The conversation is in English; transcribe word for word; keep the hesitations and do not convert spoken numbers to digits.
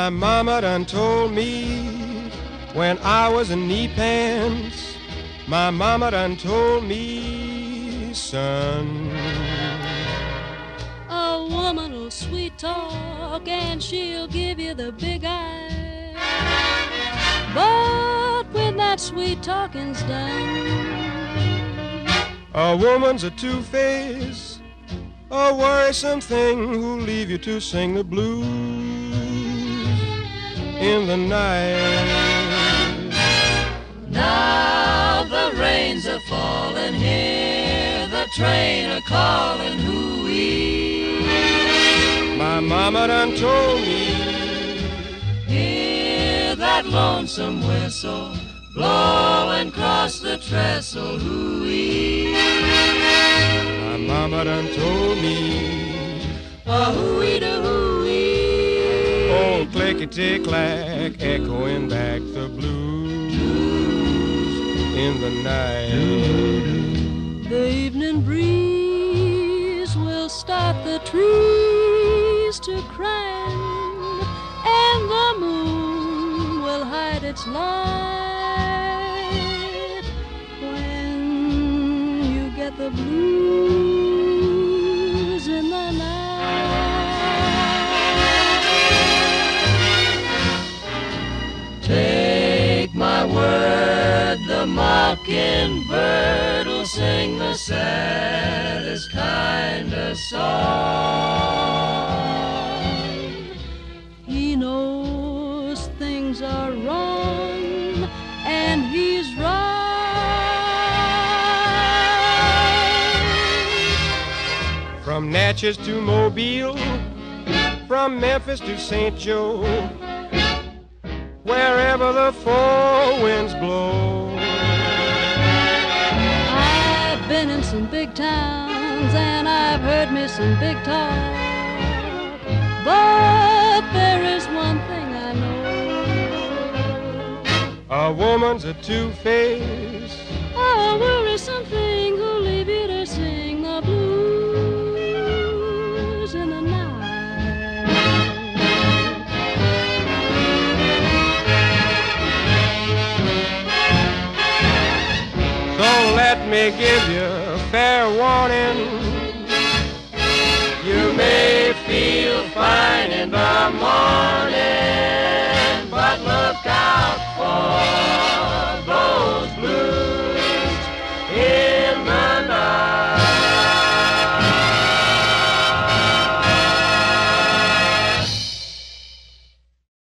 My mama done told me when I was in knee pants. My mama done told me, son, a woman'll sweet talk and she'll give you the big eye, but when that sweet talking's done, a woman's a two-faced, a worrisome thing who'll leave you to sing the blues in the night. Now the rains are falling, hear the train a calling, hoo-wee. My mama done told me, hear that lonesome whistle blowing across the trestle, hoo-wee. My mama done told me, a hoo-wee-da-hoo-wee. old clickety-clack echoing back the blues in the night. The evening breeze will start the trees to crying, and the moon will hide its light when you get the blues in the night. Take my word, the mockingbird'll sing the saddest kind of song. He knows things are wrong, and he's right. From Natchez to Mobile, from Memphis to Saint Joe, wherever the four winds blow. I've been in some big towns and I've heard me some big talk, but there is one thing I know. A woman's a two-faced, a worrisome thing who'll leave you to sing the blues in the night. So let me give you a fair warning. You may feel fine in the morning, but look out